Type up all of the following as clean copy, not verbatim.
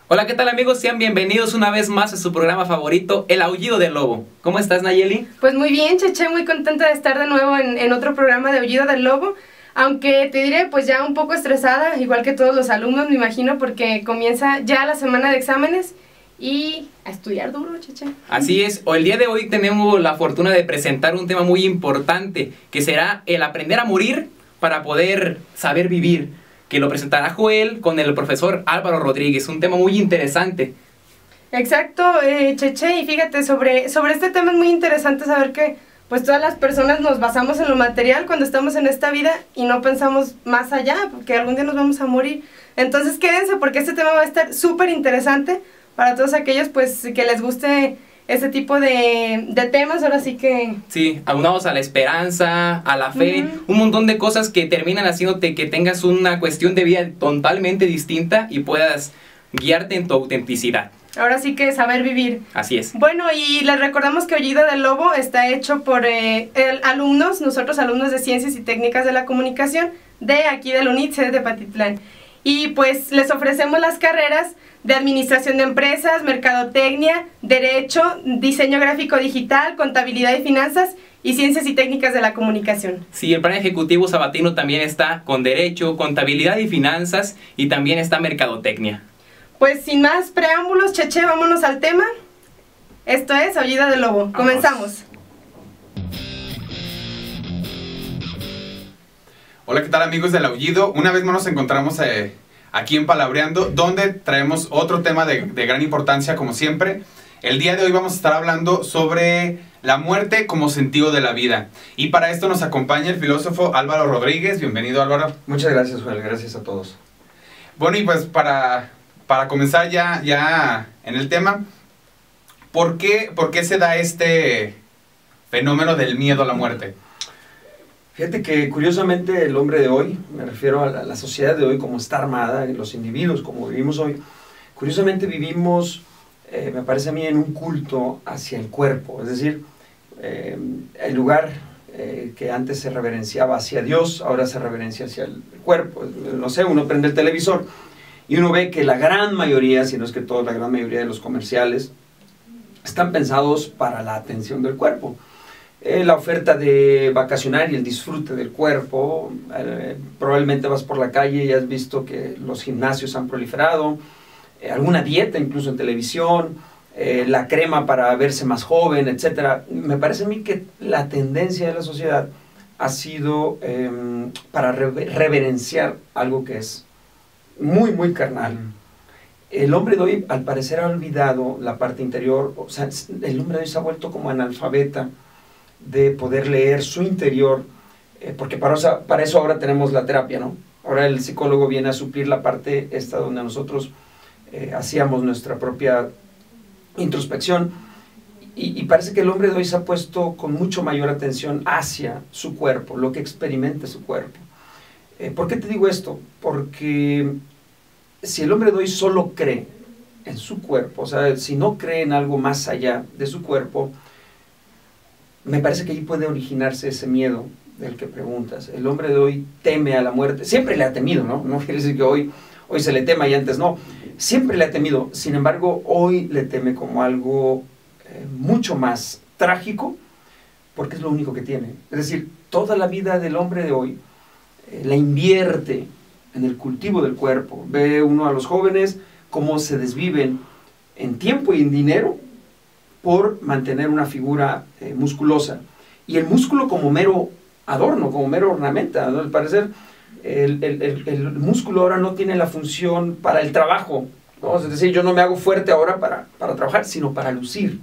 Hola, ¿qué tal amigos? Sean bienvenidos una vez más a su programa favorito, El Aullido del Lobo. ¿Cómo estás, Nayeli? Pues muy bien, Cheche, muy contenta de estar de nuevo en otro programa de Aullido del Lobo. Aunque te diré, pues ya un poco estresada, igual que todos los alumnos, me imagino, porque comienza ya la semana de exámenes y a estudiar duro, Cheche. Así es, el día de hoy tenemos la fortuna de presentar un tema muy importante, que será el aprender a morir para poder saber vivir, que lo presentará Joel con el profesor Álvaro Rodríguez, un tema muy interesante. Exacto, Cheche, y fíjate, sobre este tema es muy interesante saber que pues todas las personas nos basamos en lo material cuando estamos en esta vida y no pensamos más allá, porque algún día nos vamos a morir. Entonces quédense porque este tema va a estar súper interesante para todos aquellos pues que les guste este tipo de temas, ahora sí que... Sí, aunados a la esperanza, a la fe, un montón de cosas que terminan haciéndote que tengas una cuestión de vida totalmente distinta y puedas guiarte en tu autenticidad. Ahora sí que saber vivir. Así es. Bueno, y les recordamos que Aullido del Lobo está hecho por nosotros alumnos de Ciencias y Técnicas de la Comunicación de aquí del UNIT, sede de Patitlán. Y pues les ofrecemos las carreras de Administración de Empresas, Mercadotecnia, Derecho, Diseño Gráfico Digital, Contabilidad y Finanzas y Ciencias y Técnicas de la Comunicación. Sí, el plan ejecutivo sabatino también está con Derecho, Contabilidad y Finanzas y también está Mercadotecnia. Pues sin más preámbulos, Cheche, vámonos al tema. Esto es Aullido del Lobo. Comenzamos. Hola, ¿qué tal amigos del Aullido? Una vez más nos encontramos aquí en Palabreando, donde traemos otro tema de gran importancia como siempre. El día de hoy vamos a estar hablando sobre la muerte como sentido de la vida. Y para esto nos acompaña el filósofo Álvaro Rodríguez. Bienvenido, Álvaro. Muchas gracias, Joel. Gracias a todos. Bueno, y pues para comenzar ya en el tema, ¿por qué se da este fenómeno del miedo a la muerte? Fíjate que curiosamente el hombre de hoy, me refiero a la sociedad de hoy como está armada, los individuos como vivimos hoy, curiosamente vivimos, me parece a mí, en un culto hacia el cuerpo. Es decir, el lugar que antes se reverenciaba hacia Dios, ahora se reverencia hacia el cuerpo. No sé, uno prende el televisor y uno ve que la gran mayoría, si no es que toda la gran mayoría de los comerciales, están pensados para la atención del cuerpo. La oferta de vacacionar y el disfrute del cuerpo, probablemente vas por la calle y has visto que los gimnasios han proliferado, alguna dieta incluso en televisión, la crema para verse más joven, etc. Me parece a mí que la tendencia de la sociedad ha sido para reverenciar algo que es muy, muy carnal. El hombre de hoy, al parecer, ha olvidado la parte interior. O sea, el hombre de hoy se ha vuelto como analfabeta de poder leer su interior, porque para eso ahora tenemos la terapia, ¿no? Ahora el psicólogo viene a suplir la parte esta donde nosotros hacíamos nuestra propia introspección, y parece que el hombre de hoy se ha puesto con mucho mayor atención hacia su cuerpo, lo que experimenta su cuerpo. ¿Por qué te digo esto? Porque si el hombre de hoy solo cree en su cuerpo, o sea, si no cree en algo más allá de su cuerpo, me parece que ahí puede originarse ese miedo del que preguntas. El hombre de hoy teme a la muerte, siempre le ha temido, ¿no? No quiere decir que hoy se le tema y antes no, siempre le ha temido. Sin embargo, hoy le teme como algo mucho más trágico, porque es lo único que tiene. Es decir, toda la vida del hombre de hoy la invierte en el cultivo del cuerpo. Ve uno a los jóvenes cómo se desviven en tiempo y en dinero por mantener una figura musculosa. Y el músculo como mero adorno, como mero ornamenta, ¿no? Al parecer, el músculo ahora no tiene la función para el trabajo, ¿no? Es decir, yo no me hago fuerte ahora para trabajar, sino para lucir.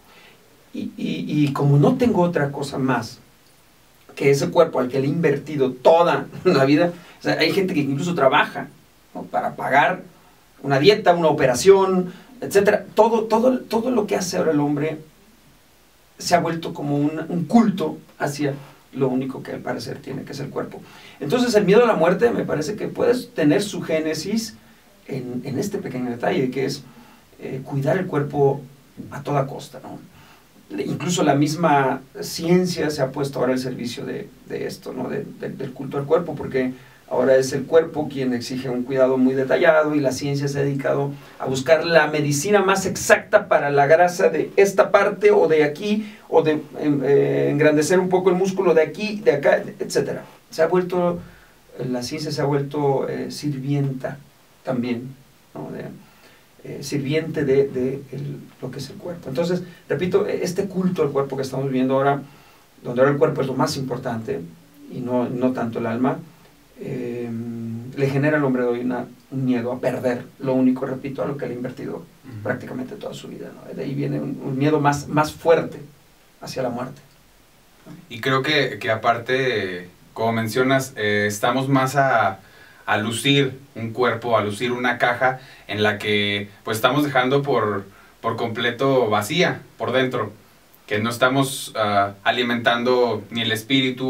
Y como no tengo otra cosa más que ese cuerpo al que le he invertido toda la vida, o sea, hay gente que incluso trabaja, ¿no?, para pagar una dieta, una operación, etcétera. Todo lo que hace ahora el hombre se ha vuelto como un culto hacia lo único que al parecer tiene, que es el cuerpo. Entonces el miedo a la muerte me parece que puede tener su génesis en este pequeño detalle, que es cuidar el cuerpo a toda costa, ¿no? Incluso la misma ciencia se ha puesto ahora al servicio de esto, ¿no? Del culto al cuerpo, porque ahora es el cuerpo quien exige un cuidado muy detallado y la ciencia se ha dedicado a buscar la medicina más exacta para la grasa de esta parte o de aquí, o de engrandecer un poco el músculo de aquí, de acá, etc. La ciencia se ha vuelto sirvienta también, ¿no? Sirviente de lo que es el cuerpo. Entonces, repito, este culto al cuerpo que estamos viviendo ahora, donde ahora el cuerpo es lo más importante y no tanto el alma, le genera al hombre de hoy un miedo a perder lo único, repito, a lo que le ha invertido prácticamente toda su vida, ¿no? De ahí viene un miedo más fuerte hacia la muerte, ¿no? Y creo que aparte, como mencionas, estamos más a lucir un cuerpo, a lucir una caja en la que pues estamos dejando por completo vacía por dentro, que no estamos alimentando ni el espíritu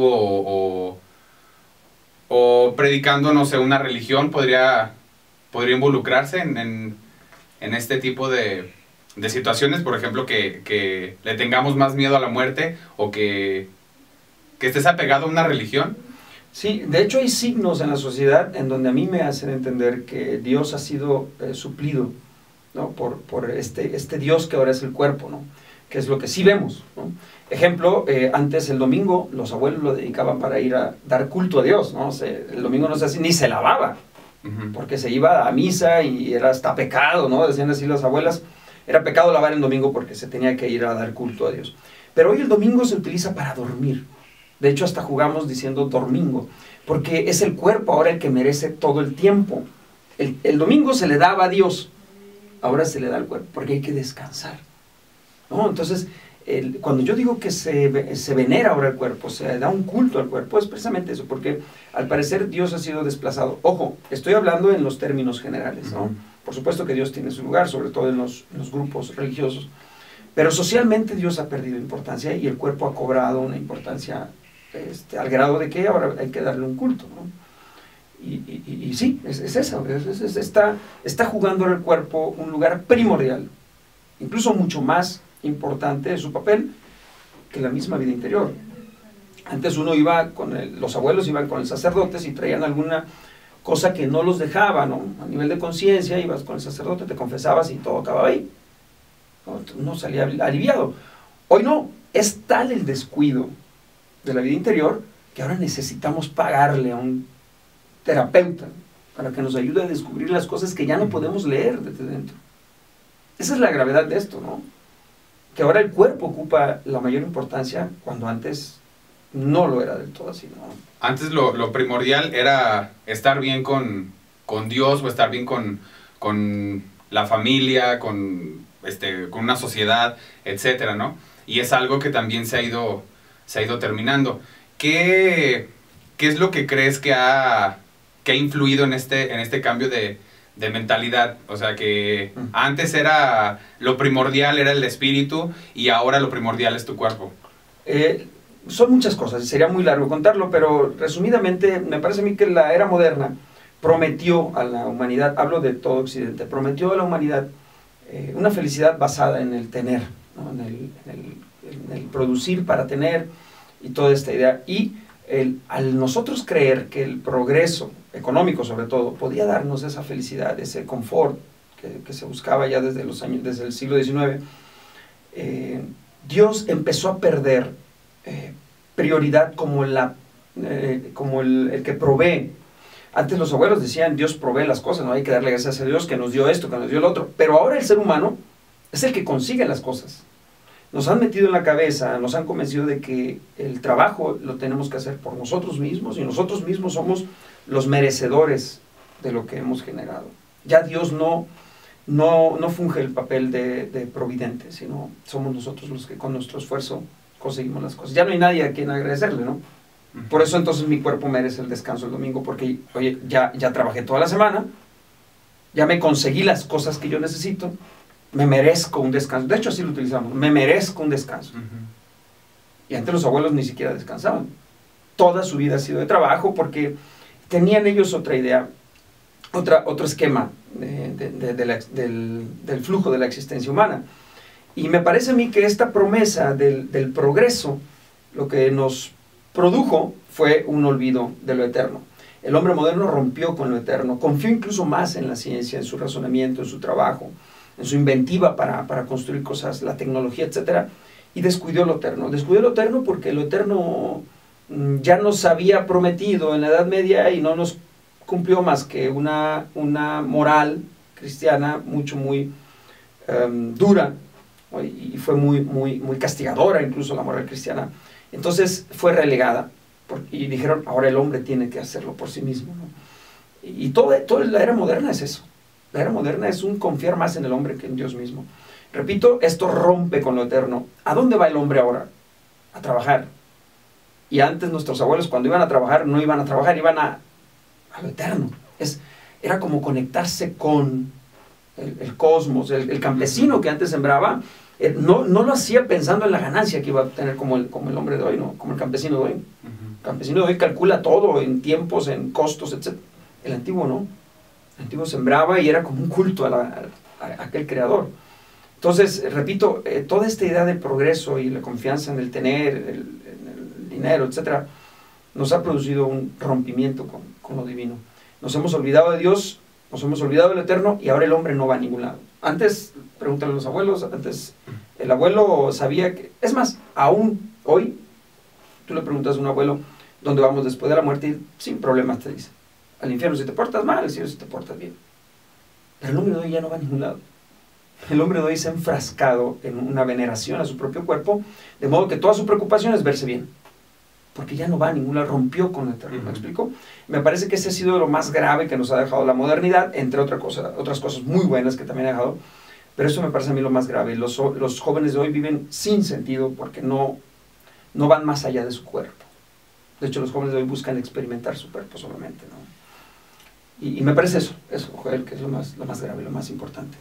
o predicando, no sé, una religión podría involucrarse en este tipo de situaciones, por ejemplo, que le tengamos más miedo a la muerte o que estés apegado a una religión. Sí, de hecho hay signos en la sociedad en donde a mí me hacen entender que Dios ha sido suplido, ¿no? por este Dios que ahora es el cuerpo, ¿no? Que es lo que sí vemos, ¿no? Ejemplo, antes el domingo los abuelos lo dedicaban para ir a dar culto a Dios, ¿no? El domingo no se hacía, ni se lavaba, porque se iba a misa y era hasta pecado, ¿no? Decían así las abuelas, era pecado lavar el domingo porque se tenía que ir a dar culto a Dios. Pero hoy el domingo se utiliza para dormir. De hecho, hasta jugamos diciendo dormingo, porque es el cuerpo ahora el que merece todo el tiempo. El domingo se le daba a Dios, ahora se le da al cuerpo, porque hay que descansar, ¿no? Entonces, cuando yo digo que se venera ahora el cuerpo, se da un culto al cuerpo, es precisamente eso, porque al parecer Dios ha sido desplazado. Ojo, estoy hablando en los términos generales, ¿no? Por supuesto que Dios tiene su lugar, sobre todo en los grupos religiosos, pero socialmente Dios ha perdido importancia y el cuerpo ha cobrado una importancia al grado de que ahora hay que darle un culto, ¿no? Y sí, es eso, está jugando el cuerpo un lugar primordial, incluso mucho más importante de su papel que la misma vida interior. Antes uno iba los abuelos iban con el sacerdote y traían alguna cosa que no los dejaba, ¿no? A nivel de conciencia, ibas con el sacerdote, te confesabas y todo acababa ahí, ¿no? Uno salía aliviado. Hoy no, es tal el descuido de la vida interior que ahora necesitamos pagarle a un terapeuta para que nos ayude a descubrir las cosas que ya no podemos leer desde dentro. Esa es la gravedad de esto, ¿no? Que ahora el cuerpo ocupa la mayor importancia cuando antes no lo era del todo así, ¿no? Antes lo primordial era estar bien con Dios o estar bien con la familia, con una sociedad, etcétera, ¿no? Y es algo que también se ha ido terminando. ¿Qué es lo que crees que ha influido en este cambio de mentalidad? O sea, que antes era lo primordial, era el espíritu, y ahora lo primordial es tu cuerpo. Son muchas cosas, y sería muy largo contarlo, pero resumidamente, me parece a mí que la era moderna prometió a la humanidad, hablo de todo Occidente, prometió a la humanidad una felicidad basada en el tener, ¿no? en el producir para tener, y toda esta idea. Y al nosotros creer que el progreso económico, sobre todo, podía darnos esa felicidad, ese confort que se buscaba ya desde el siglo XIX, Dios empezó a perder prioridad como el que provee. Antes los abuelos decían, Dios provee las cosas, no hay que darle gracias a Dios que nos dio esto, que nos dio lo otro. Pero ahora el ser humano es el que consigue las cosas. Nos han metido en la cabeza, nos han convencido de que el trabajo lo tenemos que hacer por nosotros mismos, y nosotros mismos somos los merecedores de lo que hemos generado. Ya Dios no funge el papel de providente, sino somos nosotros los que con nuestro esfuerzo conseguimos las cosas. Ya no hay nadie a quien agradecerle, ¿no? Por eso entonces mi cuerpo merece el descanso el domingo, porque oye, ya trabajé toda la semana, ya me conseguí las cosas que yo necesito, me merezco un descanso. De hecho así lo utilizamos, me merezco un descanso. Y antes los abuelos ni siquiera descansaban. Toda su vida ha sido de trabajo, porque tenían ellos otra idea, otro esquema del flujo de la existencia humana. Y me parece a mí que esta promesa del progreso, lo que nos produjo fue un olvido de lo eterno. El hombre moderno rompió con lo eterno, confió incluso más en la ciencia, en su razonamiento, en su trabajo, en su inventiva para construir cosas, la tecnología, etc. Y descuidó lo eterno. Descuidó lo eterno porque lo eterno ya nos había prometido en la Edad Media y no nos cumplió más que una moral cristiana muy dura, y fue muy castigadora incluso la moral cristiana. Entonces fue relegada y dijeron, ahora el hombre tiene que hacerlo por sí mismo, ¿no? Y toda la era moderna es eso. La era moderna es un confiar más en el hombre que en Dios mismo. Repito, esto rompe con lo eterno. ¿A dónde va el hombre ahora? A trabajar. Y antes nuestros abuelos cuando iban a trabajar, no iban a trabajar, iban a lo eterno. Era como conectarse con el cosmos. El campesino que antes sembraba, no lo hacía pensando en la ganancia que iba a tener como el hombre de hoy, ¿no? Como el campesino de hoy. El campesino de hoy calcula todo en tiempos, en costos, etc. El antiguo no. El antiguo sembraba y era como un culto a aquel creador. Entonces, repito, toda esta idea del progreso y la confianza en el tener, en el dinero, etc., nos ha producido un rompimiento con lo divino. Nos hemos olvidado de Dios, nos hemos olvidado del eterno y ahora el hombre no va a ningún lado. Antes, pregúntale a los abuelos, antes el abuelo sabía que... Es más, aún hoy, tú le preguntas a un abuelo dónde vamos después de la muerte y sin problemas te dice. Al infierno si te portas mal, al cielo si te portas bien. Pero el hombre de hoy ya no va a ningún lado. El hombre de hoy se ha enfrascado en una veneración a su propio cuerpo, de modo que toda su preocupación es verse bien. Porque ya no va a ningún lado, rompió con lo eterno, ¿me explico? Me parece que ese ha sido lo más grave que nos ha dejado la modernidad, entre otras cosas muy buenas que también ha dejado, pero eso me parece a mí lo más grave. Los jóvenes de hoy viven sin sentido porque no van más allá de su cuerpo. De hecho, los jóvenes de hoy buscan experimentar su cuerpo solamente, ¿no? Y me parece eso, Joel, que es lo más grave, lo más importante.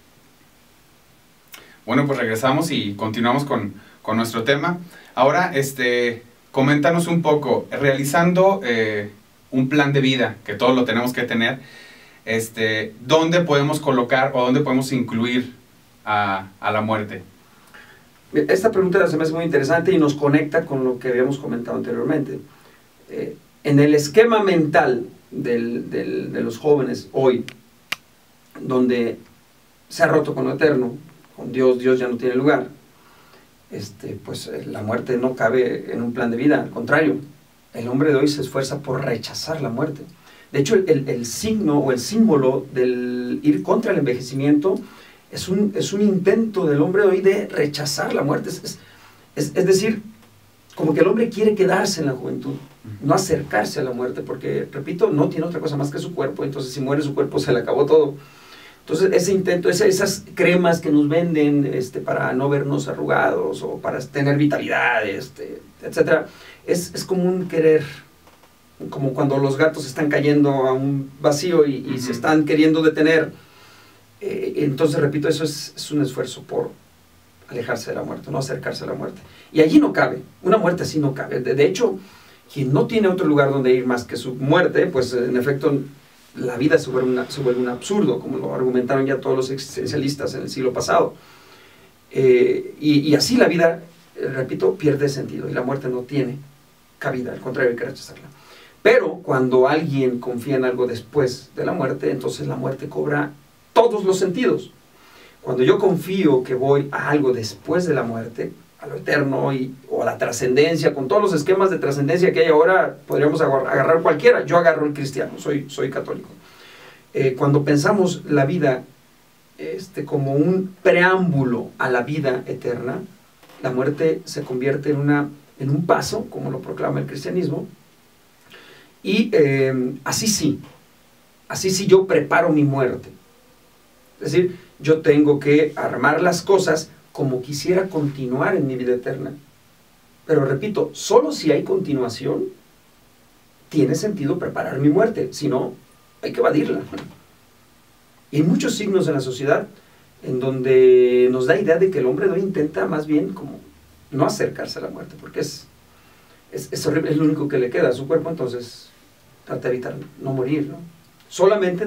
Bueno, pues regresamos y continuamos con nuestro tema. Ahora, coméntanos un poco, realizando un plan de vida, que todos lo tenemos que tener, ¿dónde podemos colocar o dónde podemos incluir a la muerte? Esta pregunta se me hace muy interesante y nos conecta con lo que habíamos comentado anteriormente. En el esquema mental de los jóvenes hoy, donde se ha roto con lo eterno, con Dios ya no tiene lugar, pues la muerte no cabe en un plan de vida. Al contrario, el hombre de hoy se esfuerza por rechazar la muerte. De hecho, el signo o el símbolo del ir contra el envejecimiento es un intento del hombre de hoy de rechazar la muerte. Es decir, como que el hombre quiere quedarse en la juventud, no acercarse a la muerte, porque, repito, no tiene otra cosa más que su cuerpo. Entonces si muere su cuerpo se le acabó todo. Entonces ese intento, esas cremas que nos venden para no vernos arrugados o para tener vitalidad, etc., es como un querer, como cuando los gatos están cayendo a un vacío y se están queriendo detener. Entonces, repito, eso es un esfuerzo por alejarse de la muerte, no acercarse a la muerte. Y allí no cabe, una muerte así no cabe. De hecho, quien no tiene otro lugar donde ir más que su muerte, pues en efecto la vida se vuelve un absurdo, como lo argumentaron ya todos los existencialistas en el siglo pasado. Y así la vida, repito, pierde sentido y la muerte no tiene cabida, al contrario, hay que rechazarla. Pero cuando alguien confía en algo después de la muerte, entonces la muerte cobra todos los sentidos. Cuando yo confío que voy a algo después de la muerte, a lo eterno o a la trascendencia, con todos los esquemas de trascendencia que hay ahora, podríamos agarrar cualquiera. Yo agarro el cristiano, soy católico. Cuando pensamos la vida como un preámbulo a la vida eterna, la muerte se convierte en un paso, como lo proclama el cristianismo, y así sí yo preparo mi muerte. Es decir, yo tengo que armar las cosas como quisiera continuar en mi vida eterna. Pero repito, solo si hay continuación, tiene sentido preparar mi muerte. Si no, hay que evadirla. Y hay muchos signos en la sociedad en donde nos da idea de que el hombre de hoy intenta más bien como no acercarse a la muerte, porque es horrible, es lo único que le queda a su cuerpo, entonces trata de evitar no morir, ¿no? Solamente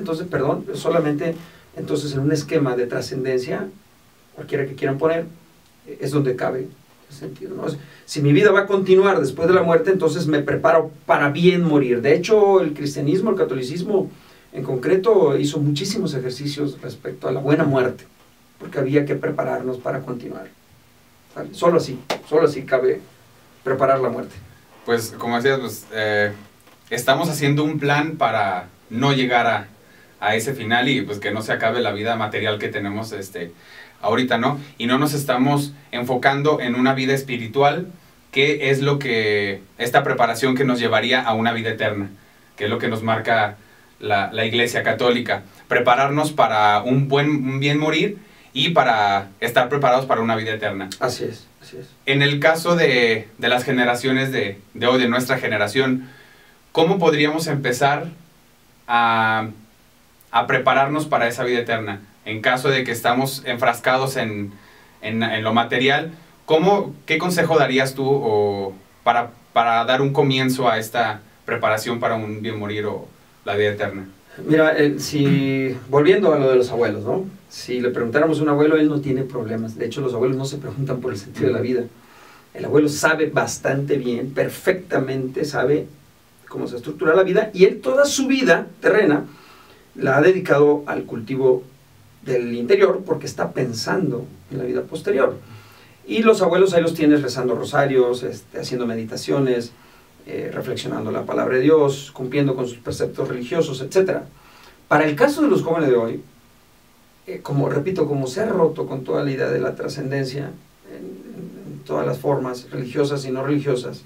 entonces en un esquema de trascendencia, cualquiera que quieran poner, es donde cabe ese sentido, ¿no? Si mi vida va a continuar después de la muerte, entonces me preparo para bien morir. De hecho, el cristianismo, el catolicismo en concreto, hizo muchísimos ejercicios respecto a la buena muerte, porque había que prepararnos para continuar. ¿Vale? Solo así cabe preparar la muerte. Pues como decías, pues, estamos haciendo un plan para no llegar a ese final y pues que no se acabe la vida material que tenemos ahorita, ¿no? Y no nos estamos enfocando en una vida espiritual, que es lo que, esta preparación que nos llevaría a una vida eterna, que es lo que nos marca la Iglesia Católica. Prepararnos para un bien morir y para estar preparados para una vida eterna. Así es, así es. En el caso de las generaciones de hoy, de nuestra generación, ¿cómo podríamos empezar a prepararnos para esa vida eterna? En caso de que estamos enfrascados en lo material, ¿qué consejo darías tú para dar un comienzo a esta preparación para un bien morir o la vida eterna? Mira, volviendo a lo de los abuelos, ¿no? Si le preguntáramos a un abuelo, él no tiene problemas. De hecho, los abuelos no se preguntan por el sentido de la vida. El abuelo sabe bastante bien, perfectamente sabe cómo se estructura la vida, y él toda su vida terrena la ha dedicado al cultivo del interior, porque está pensando en la vida posterior. Y los abuelos ahí los tienes rezando rosarios, haciendo meditaciones, reflexionando la palabra de Dios, cumpliendo con sus preceptos religiosos, etc. Para el caso de los jóvenes de hoy, como se ha roto con toda la idea de la trascendencia en todas las formas religiosas y no religiosas,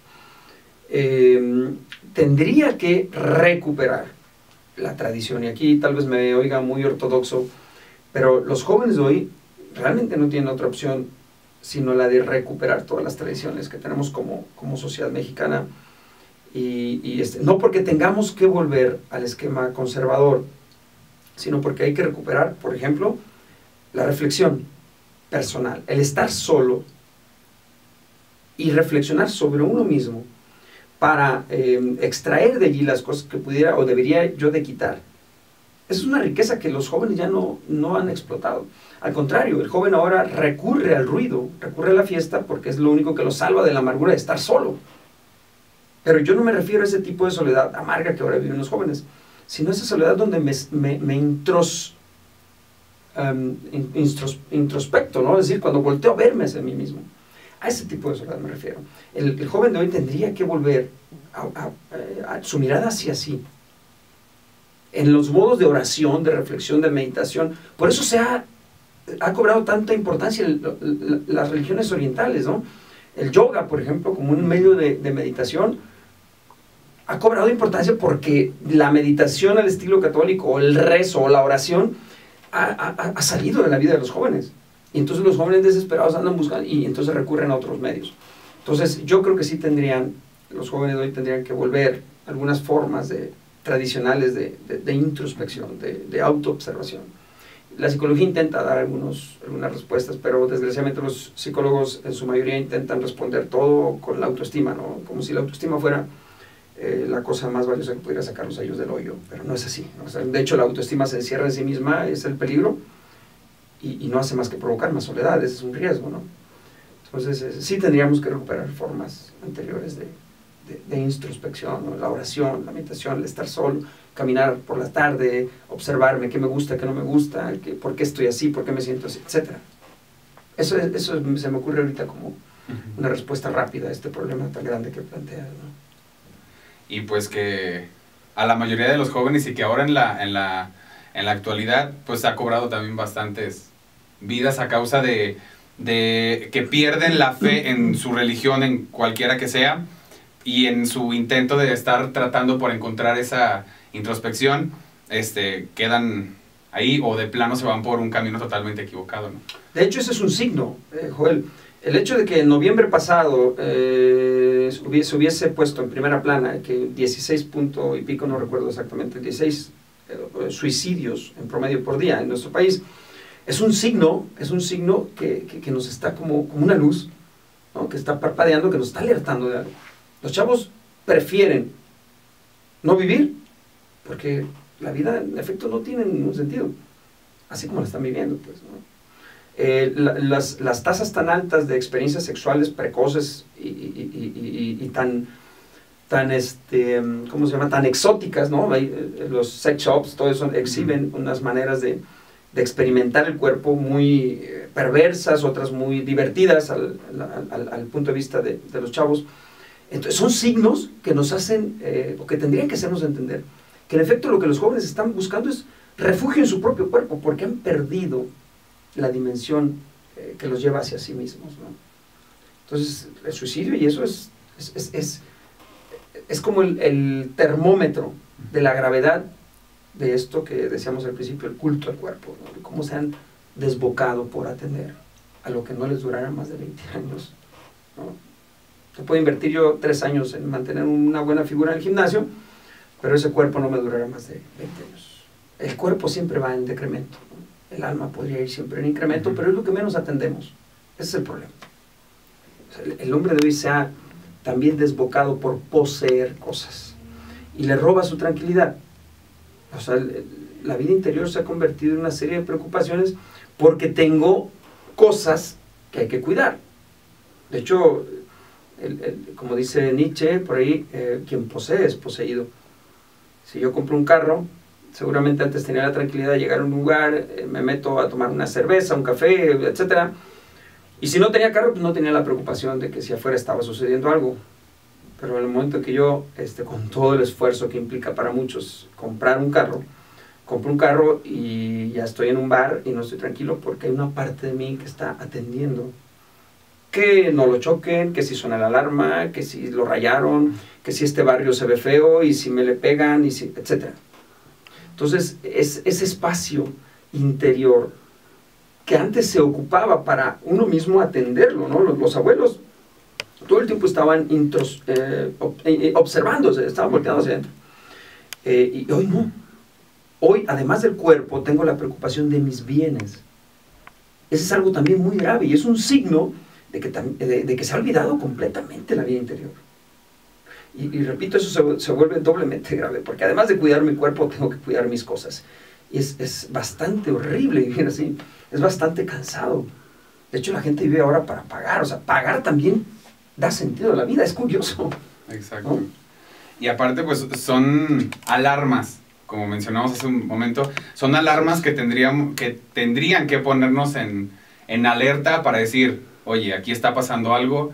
tendría que recuperar la tradición. Y aquí tal vez me oiga muy ortodoxo, pero los jóvenes de hoy realmente no tienen otra opción sino la de recuperar todas las tradiciones que tenemos como sociedad mexicana, y no porque tengamos que volver al esquema conservador, sino porque hay que recuperar, por ejemplo, la reflexión personal, el estar solo y reflexionar sobre uno mismo para extraer de allí las cosas que pudiera o debería yo de quitar. Esa es una riqueza que los jóvenes ya no han explotado. Al contrario, el joven ahora recurre al ruido, recurre a la fiesta, porque es lo único que lo salva de la amargura de estar solo. Pero yo no me refiero a ese tipo de soledad amarga que ahora viven los jóvenes, sino a esa soledad donde me introspecto, ¿no? Es decir, cuando volteo a verme hacia mí mismo. A ese tipo de soledad me refiero. El joven de hoy tendría que volver a su mirada hacia sí, en los modos de oración, de reflexión, de meditación. Por eso ha cobrado tanta importancia las religiones orientales, ¿no? El yoga, por ejemplo, como un medio de meditación, ha cobrado importancia porque la meditación al estilo católico, o el rezo, o la oración, ha salido de la vida de los jóvenes. Y entonces los jóvenes desesperados andan buscando, y entonces recurren a otros medios. Entonces yo creo que sí los jóvenes de hoy tendrían que volver a algunas formas tradicionales de introspección, de autoobservación. La psicología intenta dar algunas respuestas, pero desgraciadamente los psicólogos en su mayoría intentan responder todo con la autoestima, ¿no? Como si la autoestima fuera la cosa más valiosa que pudiera sacarlos a ellos del hoyo, pero no es así, ¿no? O sea, de hecho, la autoestima se encierra en sí misma, es el peligro, y no hace más que provocar más soledad. Ese es un riesgo, ¿no? Entonces, sí tendríamos que recuperar formas anteriores de introspección, ¿no? La oración, la meditación, el estar solo, caminar por la tarde, observarme qué me gusta, qué no me gusta, por qué estoy así, por qué me siento así, etc. Eso se me ocurre ahorita como una respuesta rápida a este problema tan grande que planteas, ¿no? Y pues que a la mayoría de los jóvenes, y que ahora en la actualidad pues ha cobrado también bastantes vidas a causa de que pierden la fe en su religión, en cualquiera que sea, y en su intento de estar tratando por encontrar esa introspección, quedan ahí, o de plano se van por un camino totalmente equivocado, ¿no? De hecho, ese es un signo, Joel. El hecho de que en noviembre pasado se hubiese puesto en primera plana que 16 punto y pico, no recuerdo exactamente, 16 suicidios en promedio por día en nuestro país, es un signo que nos está como una luz, ¿no? Que está parpadeando, que nos está alertando de algo. Los chavos prefieren no vivir porque la vida en efecto no tiene ningún sentido, así como la están viviendo, pues, ¿no? Las tasas tan altas de experiencias sexuales precoces y tan ¿cómo se llama? Tan exóticas, ¿no? Los sex shops, todo eso exhiben unas maneras de experimentar el cuerpo muy perversas, otras muy divertidas al punto de vista de los chavos. Entonces son signos que nos hacen, o que tendrían que hacernos entender, que en efecto lo que los jóvenes están buscando es refugio en su propio cuerpo, porque han perdido la dimensión que los lleva hacia sí mismos, ¿no? Entonces el suicidio, y eso es como el termómetro de la gravedad de esto que decíamos al principio, el culto al cuerpo, ¿no? Cómo se han desbocado por atender a lo que no les durará más de 20 años, ¿no? Te puedo invertir yo 3 años en mantener una buena figura en el gimnasio, pero ese cuerpo no me durará más de 20 años. El cuerpo siempre va en decremento, ¿no? El alma podría ir siempre en incremento, pero es lo que menos atendemos. Ese es el problema. O sea, el hombre de hoy se ha también desbocado por poseer cosas y le roba su tranquilidad. O sea, la vida interior se ha convertido en una serie de preocupaciones porque tengo cosas que hay que cuidar. De hecho, como dice Nietzsche, por ahí, quien posee es poseído. Si yo compro un carro, seguramente antes tenía la tranquilidad de llegar a un lugar, me meto a tomar una cerveza, un café, etc. Y si no tenía carro, pues no tenía la preocupación de que si afuera estaba sucediendo algo. Pero en el momento que yo, con todo el esfuerzo que implica para muchos comprar un carro, compro un carro y ya estoy en un bar y no estoy tranquilo porque hay una parte de mí que está atendiendo que no lo choquen, que si suena la alarma, que si lo rayaron, que si este barrio se ve feo y si me le pegan, y si, etc. Entonces, ese espacio interior que antes se ocupaba para uno mismo atenderlo, ¿no? Los abuelos todo el tiempo estaban observándose, estaban volteando hacia adentro. Y hoy no. Hoy, además del cuerpo, tengo la preocupación de mis bienes. Ese es algo también muy grave y es un signo de que se ha olvidado completamente la vida interior. Y repito, eso se vuelve doblemente grave, porque además de cuidar mi cuerpo, tengo que cuidar mis cosas. Y es bastante horrible vivir así, es bastante cansado. De hecho, la gente vive ahora para pagar, o sea, pagar también da sentido a la vida, es curioso. Exacto. ¿No? Y aparte, pues, son alarmas, como mencionamos hace un momento, son alarmas que tendrían que ponernos en alerta para decir, oye, aquí está pasando algo,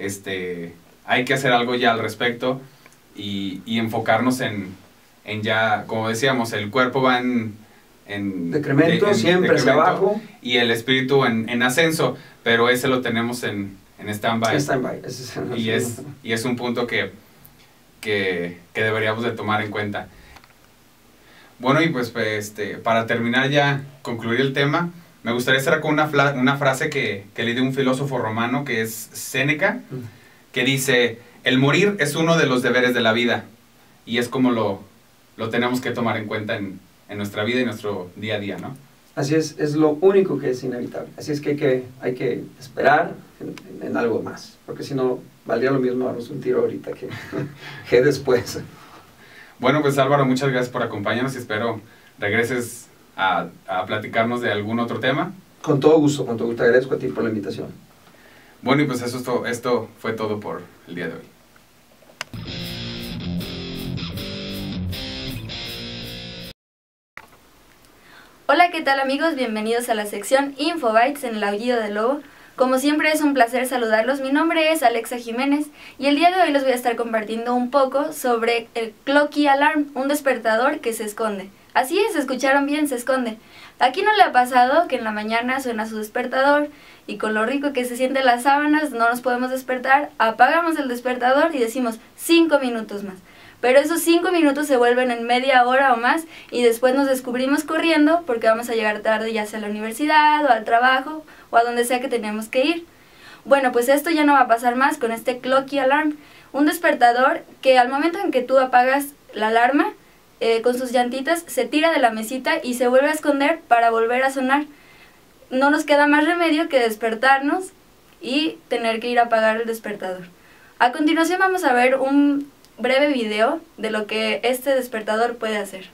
hay que hacer algo ya al respecto y enfocarnos en ya, como decíamos, el cuerpo va en decremento, siempre hacia abajo. Y el espíritu en ascenso, pero ese lo tenemos en stand-by. Y es un punto que deberíamos de tomar en cuenta. Bueno, y pues para terminar ya, concluir el tema, me gustaría cerrar con una frase que leí de un filósofo romano que es Séneca, que dice, el morir es uno de los deberes de la vida, y es como lo tenemos que tomar en cuenta en nuestra vida y nuestro día a día, ¿no? Así es lo único que es inevitable. Así es que hay que esperar en algo más, porque si no, valdría lo mismo darnos un tiro ahorita que después. Bueno, pues Álvaro, muchas gracias por acompañarnos y espero regreses a platicarnos de algún otro tema. Con todo gusto, te agradezco a ti por la invitación. Bueno, y pues esto fue todo por el día de hoy. Hola, ¿qué tal amigos? Bienvenidos a la sección Infobytes en el Aullido del Lobo. Como siempre es un placer saludarlos. Mi nombre es Alexa Jiménez y el día de hoy les voy a estar compartiendo un poco sobre el Clocky Alarm, un despertador que se esconde. Así es, escucharon bien, se esconde. ¿A quién no le ha pasado que en la mañana suena su despertador y con lo rico que se sienten las sábanas no nos podemos despertar? Apagamos el despertador y decimos 5 minutos más. Pero esos 5 minutos se vuelven en media hora o más y después nos descubrimos corriendo porque vamos a llegar tarde ya sea a la universidad o al trabajo o a donde sea que tenemos que ir. Bueno, pues esto ya no va a pasar más con este Clocky Alarm, un despertador que al momento en que tú apagas la alarma, con sus llantitas se tira de la mesita y se vuelve a esconder para volver a sonar. No nos queda más remedio que despertarnos y tener que ir a apagar el despertador. A continuación vamos a ver un breve video de lo que este despertador puede hacer.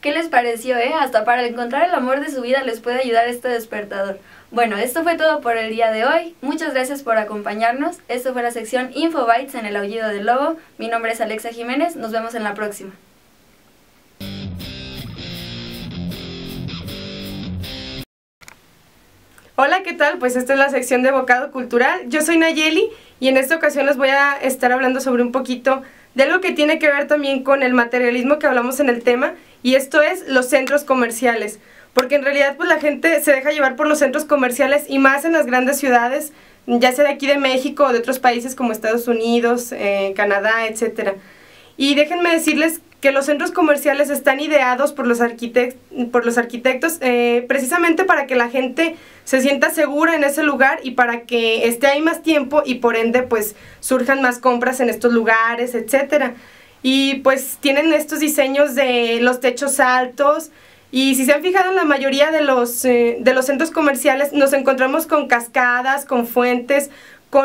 ¿Qué les pareció, Hasta para encontrar el amor de su vida les puede ayudar este despertador. Bueno, esto fue todo por el día de hoy. Muchas gracias por acompañarnos. Esto fue la sección Infobytes en el Aullido del Lobo. Mi nombre es Alexa Jiménez. Nos vemos en la próxima. Hola, ¿qué tal? Pues esta es la sección de Bocado Cultural. Yo soy Nayeli y en esta ocasión les voy a estar hablando sobre un poquito de algo que tiene que ver también con el materialismo que hablamos en el tema, y esto es los centros comerciales. Porque en realidad pues la gente se deja llevar por los centros comerciales, y más en las grandes ciudades, ya sea de aquí de México o de otros países como Estados Unidos, Canadá, etc. Y déjenme decirles que los centros comerciales están ideados por los arquitectos precisamente para que la gente se sienta segura en ese lugar y para que esté ahí más tiempo y por ende pues surjan más compras en estos lugares, etc. Y pues tienen estos diseños de los techos altos. Y si se han fijado, en la mayoría de los centros comerciales nos encontramos con cascadas, con fuentes, con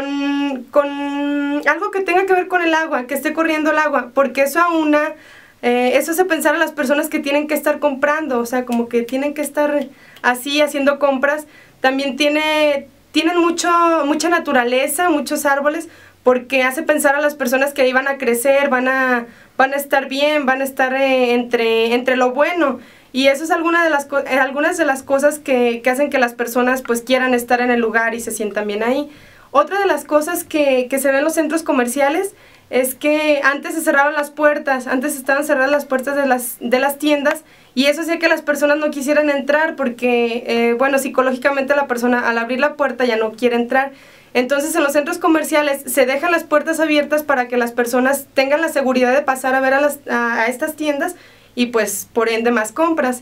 algo que tenga que ver con el agua, que esté corriendo el agua, porque eso eso hace pensar a las personas que tienen que estar comprando, o sea, como que tienen que estar así haciendo compras. También tienen mucha naturaleza, muchos árboles, porque hace pensar a las personas que ahí van a crecer, van a estar bien, van a estar entre lo bueno. Y eso es algunas de las cosas que hacen que las personas pues quieran estar en el lugar y se sientan bien ahí. Otra de las cosas que se ven en los centros comerciales es que antes se cerraban las puertas, antes estaban cerradas las puertas de las tiendas, y eso hacía que las personas no quisieran entrar porque, bueno, psicológicamente la persona al abrir la puerta ya no quiere entrar. Entonces en los centros comerciales se dejan las puertas abiertas para que las personas tengan la seguridad de pasar a ver a estas tiendas y pues por ende más compras.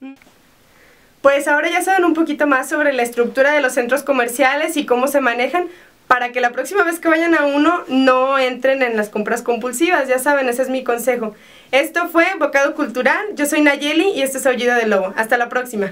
Pues ahora ya saben un poquito más sobre la estructura de los centros comerciales y cómo se manejan, para que la próxima vez que vayan a uno no entren en las compras compulsivas. Ya saben, ese es mi consejo. Esto fue Bocado Cultural. Yo soy Nayeli y este es Aullido del Lobo. Hasta la próxima.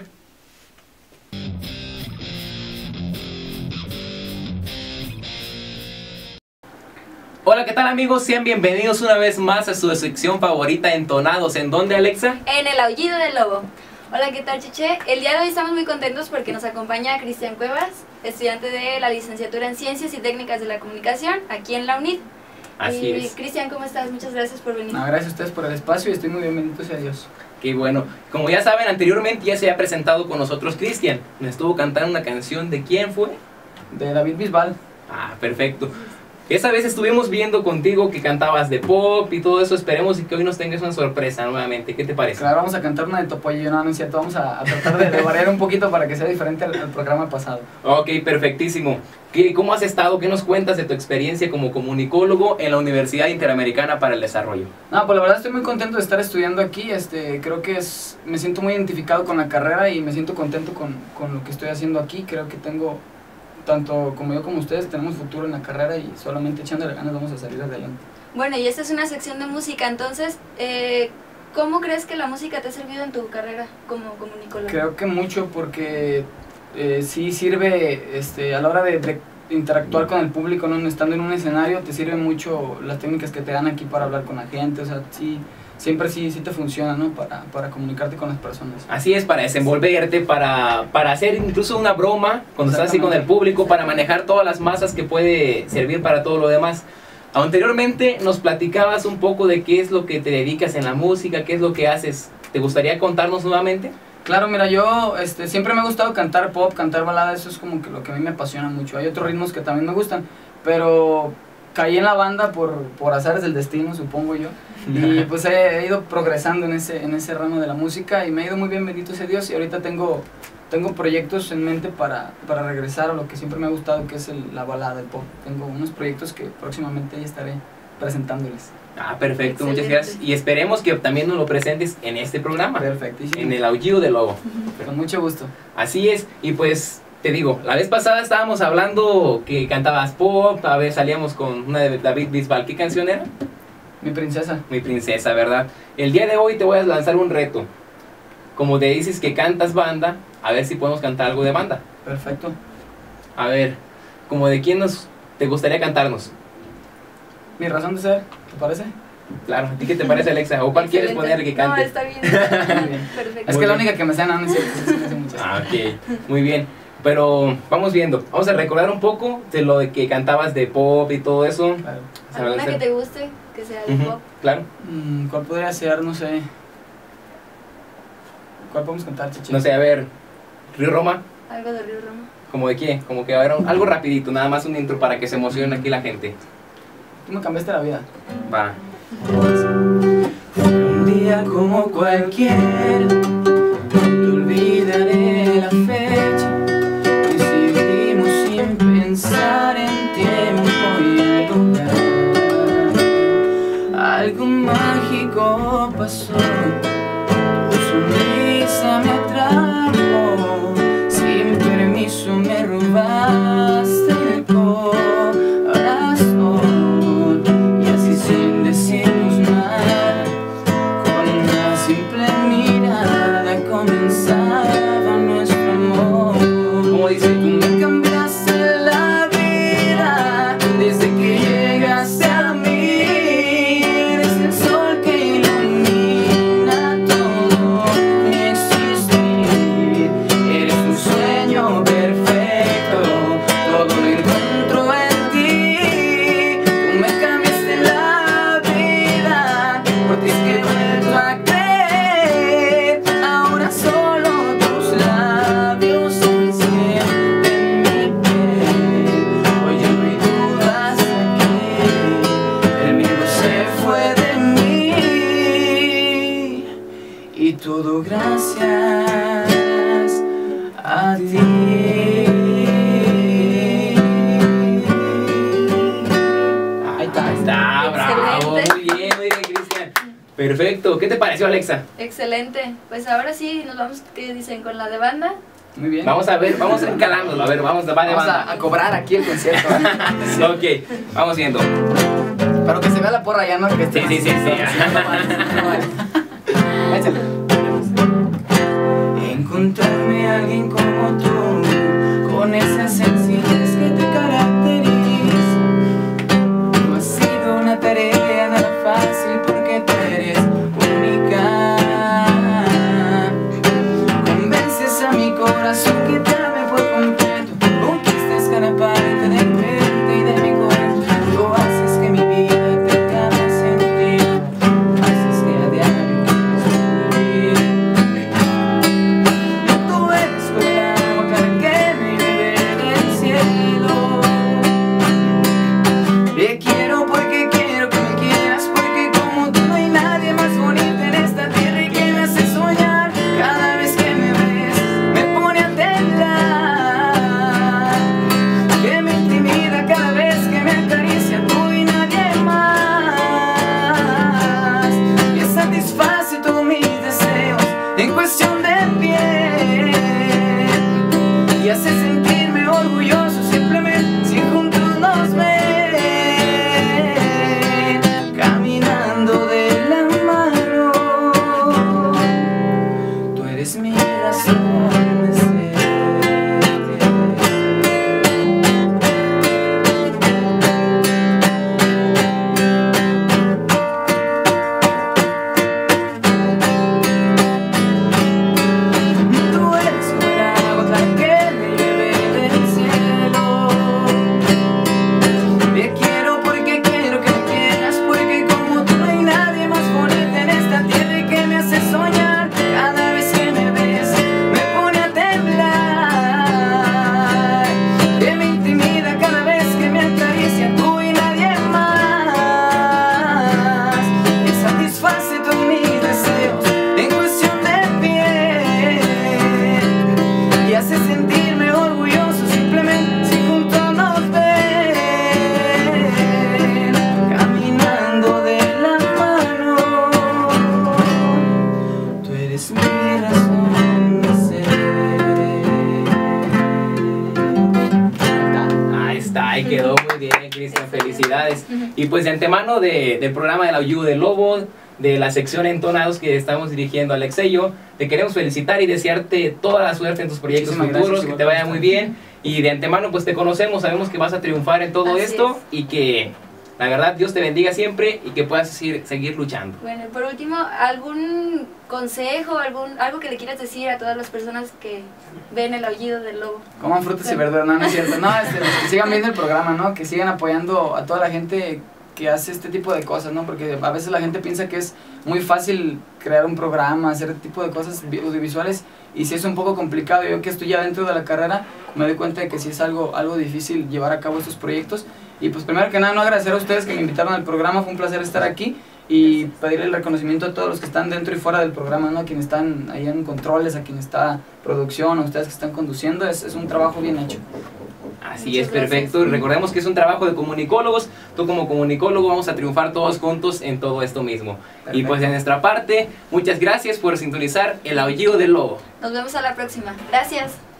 Hola, ¿qué tal amigos? Sean bienvenidos una vez más a su sección favorita, Entonados. ¿En dónde, Alexa? En el Aullido del Lobo. Hola, ¿qué tal, Cheche? El día de hoy estamos muy contentos porque nos acompaña Cristian Cuevas, estudiante de la licenciatura en Ciencias y Técnicas de la Comunicación, aquí en la UNID. Así es. Cristian, ¿cómo estás? Muchas gracias por venir. No, gracias a ustedes por el espacio y estoy muy bien, bendito sea Dios. Qué bueno. Como ya saben, anteriormente ya se ha presentado con nosotros Cristian. Nos estuvo cantando una canción. ¿De quién fue? De David Bisbal. Ah, perfecto. Esa vez estuvimos viendo contigo que cantabas de pop y todo eso. Esperemos que hoy nos tengas una sorpresa nuevamente. ¿Qué te parece? Claro, vamos a cantar una de Topollillo, no es cierto. Vamos a tratar de variar un poquito para que sea diferente al programa pasado. Ok, perfectísimo. ¿Cómo has estado? ¿Qué nos cuentas de tu experiencia como comunicólogo en la Universidad Interamericana para el Desarrollo? No, pues la verdad estoy muy contento de estar estudiando aquí. Creo que me siento muy identificado con la carrera y me siento contento con lo que estoy haciendo aquí. Creo que tengo, tanto como yo como ustedes, tenemos futuro en la carrera y solamente echándole ganas vamos a salir adelante. Bueno, y esta es una sección de música, entonces, ¿cómo crees que la música te ha servido en tu carrera como comunicólogo? Creo que mucho porque sí sirve a la hora de interactuar con el público, ¿no? Estando en un escenario te sirven mucho las técnicas que te dan aquí para hablar con la gente, o sea, sí, siempre sí te funciona, ¿no? Para comunicarte con las personas. Así es, para desenvolverte, para hacer incluso una broma cuando estás así con el público, para manejar todas las masas que puede servir para todo lo demás. Anteriormente nos platicabas un poco de qué es lo que te dedicas en la música, qué es lo que haces. ¿Te gustaría contarnos nuevamente? Claro, mira, yo siempre me ha gustado cantar pop, cantar balada, eso es como que lo que a mí me apasiona mucho. Hay otros ritmos que también me gustan, pero caí en la banda por azares del destino, supongo yo. Y pues he ido progresando en ese ramo de la música y me ha ido muy bien, bendito sea Dios. Y ahorita tengo proyectos en mente para regresar a lo que siempre me ha gustado, que es la balada, el pop. Tengo unos proyectos que próximamente ya estaré presentándoles. Ah, perfecto, Excelente. muchas gracias. Y esperemos que también nos lo presentes en este programa. Perfectísimo. En el Aullido del Lobo. Con mucho gusto. Así es, y pues te digo, la vez pasada estábamos hablando que cantabas pop, a ver, salíamos con una de David Bisbal. ¿Qué canción era? Mi princesa. Mi princesa, ¿verdad? El día de hoy te voy a lanzar un reto. Como te dices que cantas banda, a ver si podemos cantar algo de banda. Perfecto. A ver, como de quién te gustaría cantarnos. Mi razón de ser, ¿te parece? Claro, ¿a ti qué te parece, Alexa? ¿O cuál quieres Excelente. poner que cante? No, está bien. Perfecto. Es Muy que la bien. única que me sé, no es cierto, sí, me sé muchas. Ah, ok, muy bien. Pero vamos viendo, vamos a recordar un poco de lo de que cantabas de pop y todo eso. Claro. ¿Sabes? ¿Alguna que te guste? Que sea de Ujú, pop. claro. ¿Cuál podría ser? No sé. ¿Cuál podemos cantar, Chichi? No sé, a ver, Río Roma, Algo de Río Roma. ¿como de qué? Como que a ver, algo rapidito, nada más un intro para que se emocione aquí la gente. Tú me cambiaste la vida. Va. Un día como cualquier, te olvidaré la fecha. Decidimos sin pensar en tiempo y en lugar. Algo mágico pasó, tu sonrisa me atrapó. Sin permiso me robaste el corazón. Y así sin decirnos nada, con una simple mirada comenzaba nuestro amor. ¿Cómo dice? Tú me cambiaste la vida desde que llegaste a mí. Eres el sol que ilumina todo mi existir. Eres un sueño perfecto, todo lo encuentro en ti. Tú me cambiaste la vida, por ti es que he vuelto a creer. Ahora solo tus labios se sienten mi piel. Hoy ya no hay dudas de que el miedo se fue de mí. Y todo gracias a ti. Ahí está, Ahí está, bravo, Excelente. muy bien, Cristian. Perfecto, ¿qué te pareció, Alexa? Excelente. Pues ahora sí, nos vamos, ¿qué dicen? Con la de banda. Muy bien. Vamos a ver, vamos a ir calándolo, a ver, vamos, va de Vamos banda. a cobrar aquí el concierto. Ok, vamos viendo. Pero que se vea la porra ya, ¿no? Que Sí, sí, sí, sí. Échale. Encontrarme a alguien como tú, con esa sencillez que te caracteriza. No ha sido una tarea nada fácil porque tú eres única. Convences a mi corazón que te ame por completo. Conquistas cada parte de mi mente y de mi cuerpo. Tú haces que mi vida tenga más sentido. Haces que a diario quiera vivir. Tú eres como el agua para que me bebe del cielo. Te quiero porque quiero que me quieras, porque como tú no hay nadie más bonito en esta tierra y que me hace soñar. Cada vez que me ves me pone a temblar, que me intimida cada vez que me acaricia tú y nadie más, que satisface todos mis deseos en cuestión de piel y hace sentirme orgulloso simplemente si juntos nos ven caminando de la mano. Tú eres mi razón de ser. Tú eres como el agua clara que me llueve del cielo. Te quiero porque quiero que me quieras, porque como tú no hay nadie más bonito en esta tierra y que me hace soñar. Cada vez que me ves me pone a temblar, que me intimida cada vez que me acaricia tú y nadie más, que satisface todos mis deseos en cuestión de piel y hace sentirme orgulloso simplemente si juntos nos ven caminando de la mano. Tú eres mi razón de ser. Ahí está, ahí quedó muy bien, Cristian, felicidades. Y pues de antemano del programa del Aullido del Lobo, de la sección Entonados que estamos dirigiendo Alexa y yo, te queremos felicitar y desearte toda la suerte en tus proyectos Muchísimas futuros, gracias, que te vaya muy bien. Y de antemano pues te conocemos, sabemos que vas a triunfar en todo Así esto y que La verdad, Dios te bendiga siempre y que puedas seguir luchando. Bueno, por último, ¿algún consejo, algo que le quieras decir a todas las personas que ven el aullido del lobo? Coman frutas y verduras, no es cierto. No, que sigan viendo el programa, ¿no? Que sigan apoyando a toda la gente que hace este tipo de cosas, ¿no? Porque a veces la gente piensa que es muy fácil crear un programa, hacer este tipo de cosas audiovisuales, y sí es un poco complicado. Yo que estoy ya dentro de la carrera me doy cuenta de que sí es algo difícil llevar a cabo estos proyectos. Y pues primero que nada, no agradecer a ustedes que me invitaron al programa, fue un placer estar aquí, y pedirle el reconocimiento a todos los que están dentro y fuera del programa, ¿no? A quienes están ahí en controles, a quien está producción, a ustedes que están conduciendo, es un trabajo bien hecho. Así es, perfecto. Y recordemos que es un trabajo de comunicólogos. Tú como comunicólogo vamos a triunfar todos juntos en todo esto mismo. Perfecto. Y pues de nuestra parte, muchas gracias por sintonizar el aullido del lobo. Nos vemos a la próxima. Gracias.